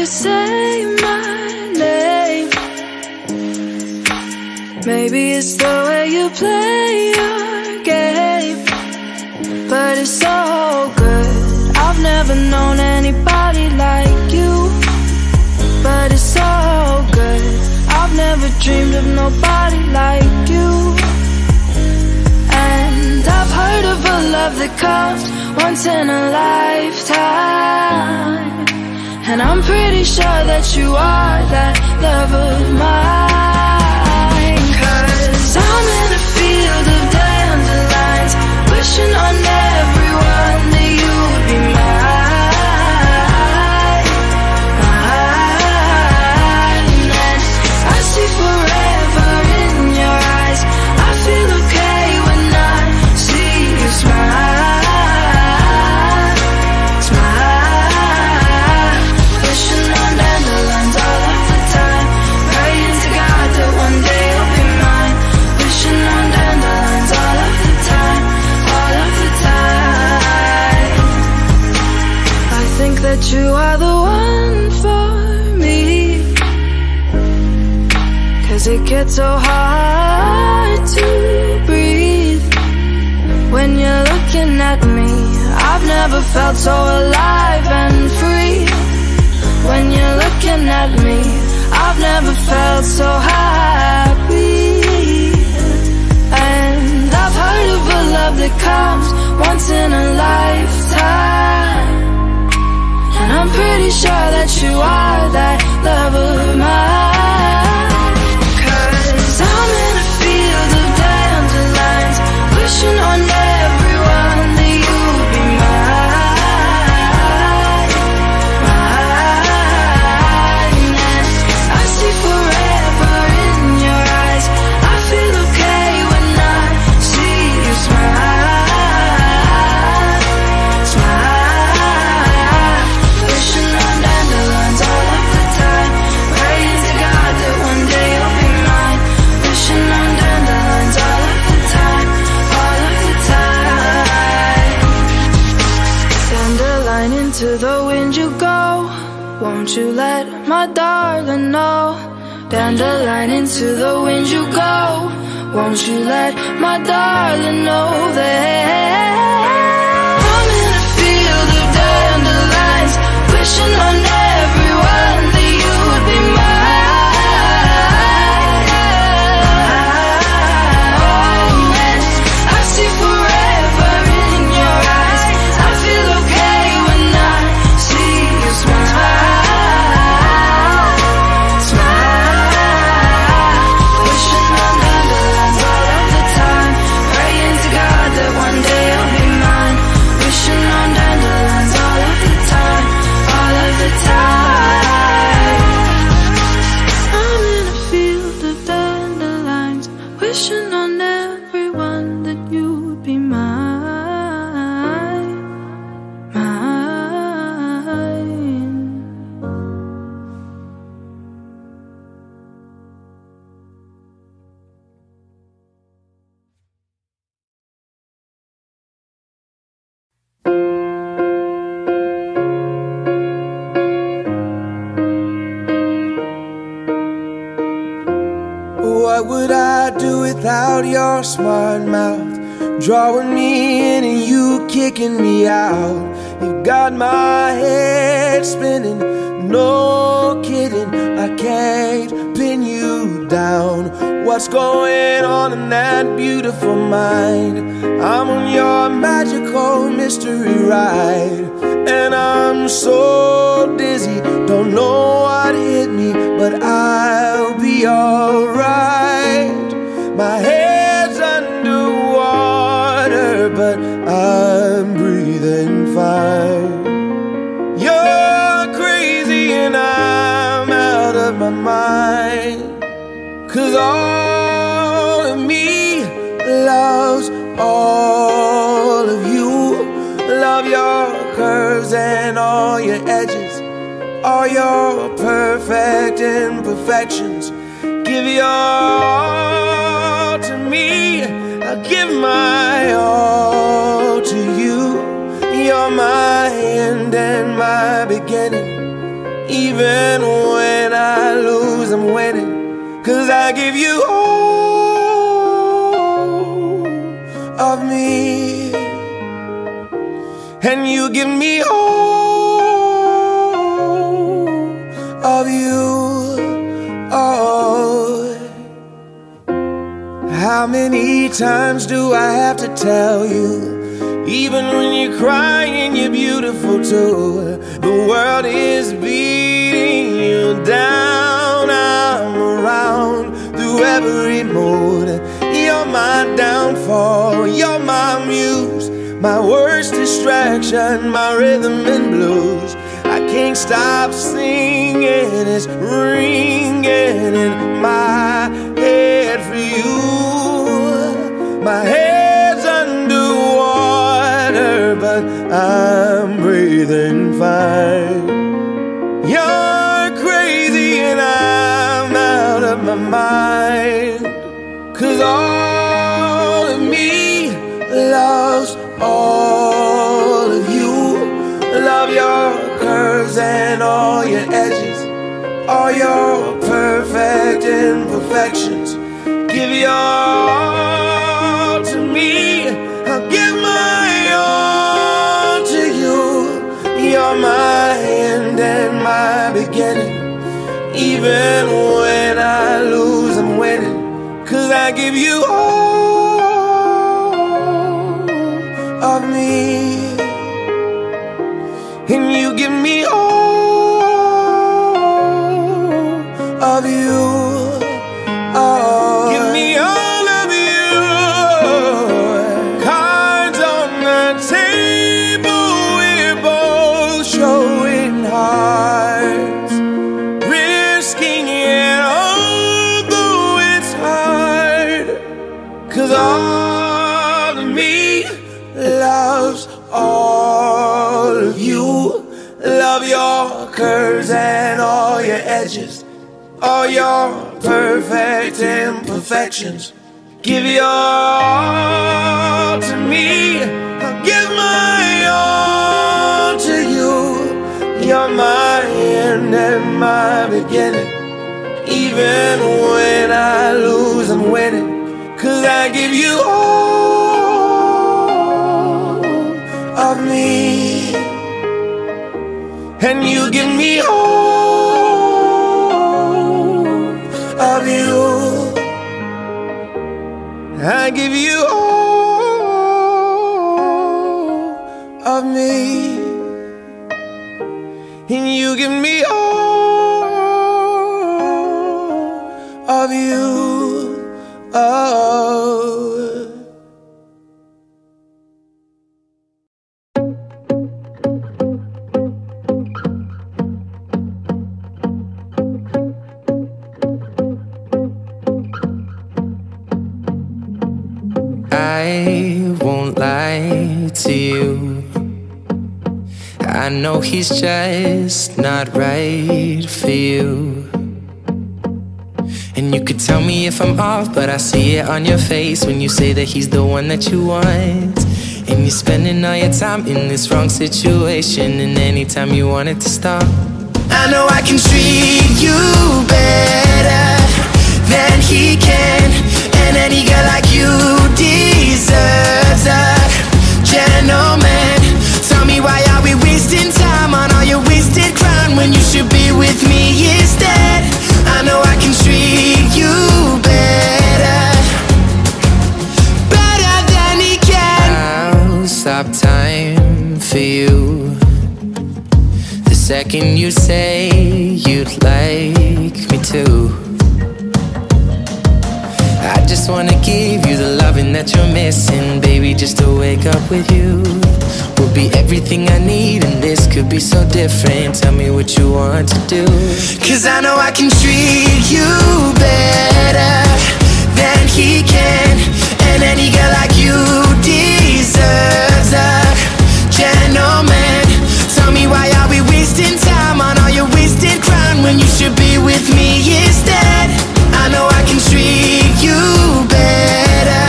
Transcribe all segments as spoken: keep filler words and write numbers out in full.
say my name. Maybe it's the way you play your game, but it's so good. I've never known anybody like you, but it's so good. I've never dreamed of nobody like you. And I've heard of a love that comes once in a lifetime, and I'm pretty sure that you are that love of mine. Cause I'm in a field of dandelions, wishing on everyone that you would be mine, mine. And I see forever in your eyes. I feel okay when I see you smile. That you are the one for me, cause it gets so hard to breathe when you're looking at me. I've never felt so alive and free. When you're looking at me, I've never felt so happy. And I've heard of a love that comes once in a lifetime, and I'm pretty sure that you are that love of mine. Cause I'm in a field of dandelions, wishing on everyone that you would be mine, mine. And I see forever in your eyes. I feel okay when I see you smile, smile. Wishing on dandelions all of the time, praying to God that one day you'll be mine. Wishing on dandelions all of the time, all of the time. Dandelion, into the wind you go, won't you let my darling know? Dandelion, into the wind you go, won't you let my darling know that I'm in a field of dandelions, wishing on everyone that you would be mine. And I see forever in your eyes. I feel okay when I see you smile, smile. Wishing on dandelions all of the time, praying to God that one day you'll be mine. Wishing on dandelions all of the time, all of the time. I'm in a field of dandelions, wishing on everyone that you would be mine, mine. What would I do without your smart mouth, drawing me in and you kicking me out? You got my head spinning, no kidding, I can't pin you down. What's going on in that beautiful mind? I'm on your magical mystery ride, and I'm so dizzy, don't know what hit me, but I'll be alright. My head's underwater, but I'm breathing fine. You're crazy and I'm out of my mind, 'cause all of me loves all of you. Love your curves and all your edges, all your perfect imperfections. Give your all to me, I'll give my all to you. You're my end and my beginning, Even when I lose, I'm winning. 'Cause I give you all of me, and you give me all of you. Oh, how many times do I have to tell you? Even when you're crying, you're beautiful too. The world is beating you down. I'm around through every mood. You're my downfall, you're my muse, my worst distraction, my rhythm and blues. I can't stop singing, it's ringing in my head for you. My head's underwater, but I'm breathing fine. You're crazy and I'm out of my mind. 'Cause all of me loves all of you. Love your curves and all your edges, all your perfect imperfections. Give your all to me, I'll give my all to you. You're my end and my beginning. Even when I lose, I'm winning. 'Cause I give you all of me, and you give me all of you. Oh, give me all of you. Cards on the table, we're both showing hearts, risking it although it's hard. 'Cause all of me loves all of you. Love your curves and all your edges, all your perfect imperfections. Give your all to me, I'll give my all to you. You're my end and my beginning. Even when I lose, I'm winning. 'Cause I give you all of me, and you give me all of you. I give you all of me, and you give me all of you. Oh, I won't lie to you. I know he's just not right for you. And you could tell me if I'm off, but I see it on your face when you say that he's the one that you want. And you're spending all your time in this wrong situation, and anytime you want it to stop, I know I can treat you better than he can. And any girl like you deserves a gentleman. Tell me, why are we wasting time on all your wasted crown when you should be with me instead? I know I can treat you better, better than he can. I'll stop time for you the second you say you'd like me to. I just wanna give you the loving that you're missing, baby. Just to wake up with you will be everything I need, and this could be so different. Tell me what you want to do, 'cause I know I can treat you better than he can. And any girl like you deserves a gentleman. Tell me, why are we wasting time on all your wasted crown when you should be with me instead? I know I can treat you better,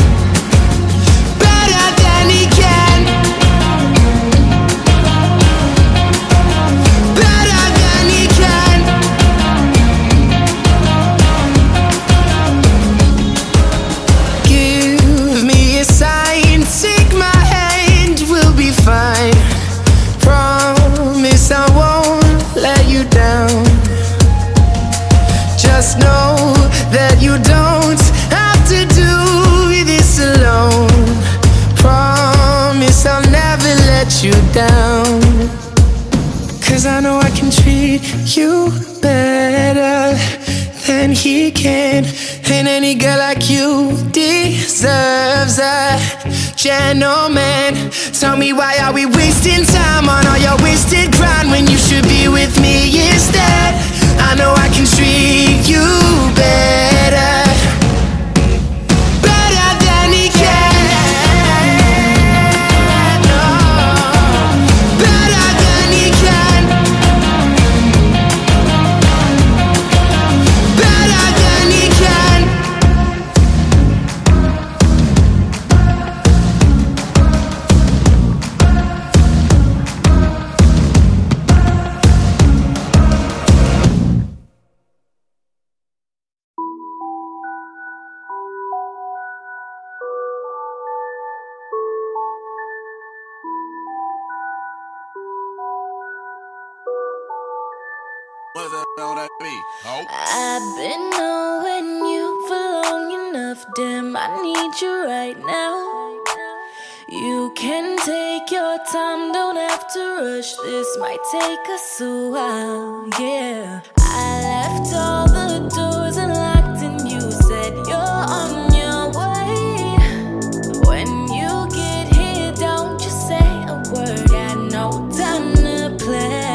better than he can, better than I know I can treat you better than he can. And any girl like you deserves a gentleman. Tell me, why are we wasting time on all your wasted grind when you should be with me instead? I know I can treat you better, better than he can. Oh, better than he can. Better than he can. I've been knowing you for long enough, damn, I need you right now. You can take your time, don't have to rush, this might take us a while, yeah. I left all the doors unlocked and you said you're on your way. When you get here, don't just say a word, got no time to play.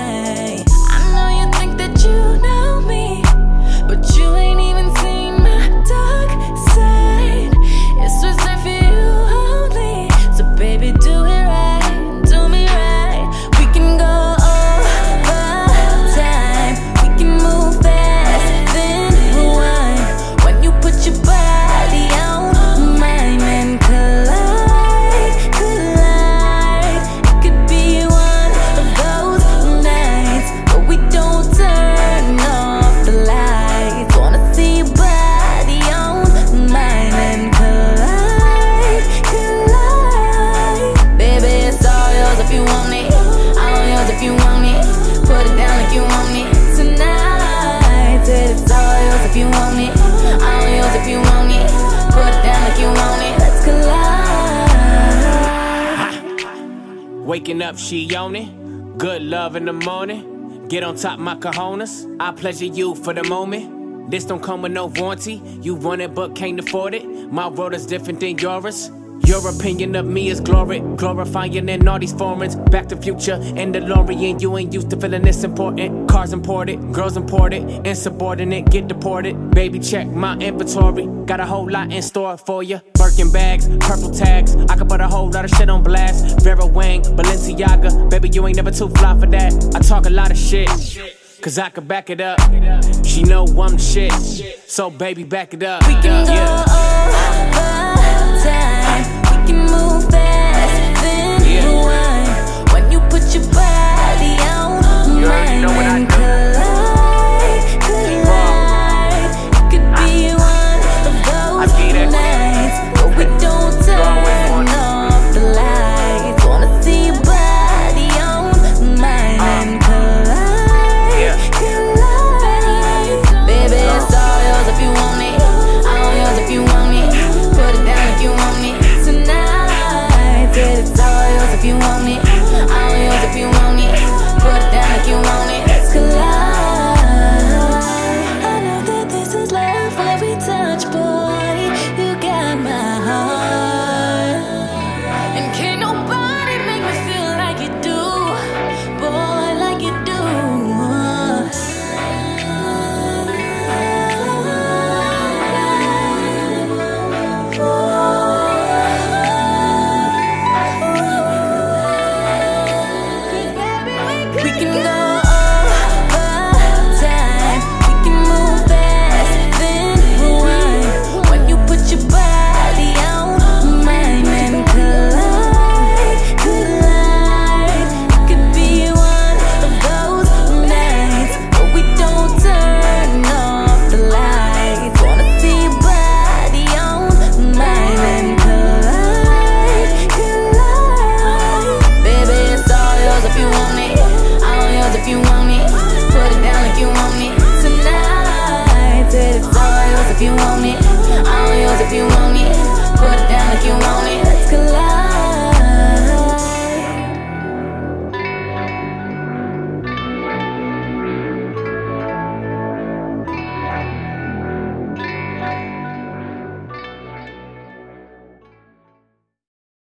You know me, but you ain't even seen my dark side. It's reserved for you only, so baby do it right, do me right. We can go over time, we can move fast, then rewind. When you put your body on mine and collide, collide. It could be one of those nights, but we don't turn off the lights. Wanna see your body on mine and collide, collide. Baby, it's all yours if you want it, all yours if you want it. Put it down like you want it tonight. Said it's all yours if you want it, all yours if you want it. Put it down like you want it. Let's collide. Waking up, she on it. Good love in the morning. Get on top my cojones, I pleasure you for the moment. This don't come with no warranty, you want it but can't afford it. My world is different than yours. Your opinion of me is glory, glorifying in all these foreigns. Back to future and DeLorean, you ain't used to feeling this important. Cars imported, girls imported, insubordinate, get deported. Baby, check my inventory, got a whole lot in store for you. Birkin bags, purple tags, I could put a whole lot of shit on blast. Vera Wang, Balenciaga, baby, you ain't never too fly for that. I talk a lot of shit, cause I could back it up. She know I'm the shit, so baby, back it up. We can go yeah. over time, we can move fast, then rewind. When you put your body on mine and